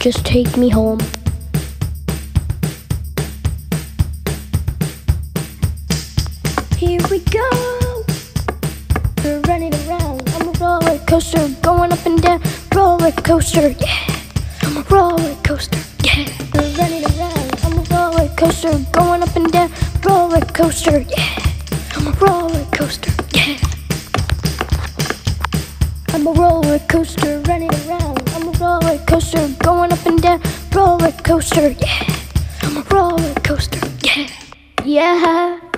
just take me home. Here we go, we're running around. I'm a roller coaster, going up and down. Roller coaster, yeah. I'm a roller coaster, yeah. We're running around. I'm a roller coaster, going up and down. Roller coaster, yeah. I'm a roller coaster, yeah. I'm a roller coaster, running around. I'm a roller coaster, going up and down. Roller coaster, yeah. I'm a roller coaster, yeah. Yeah.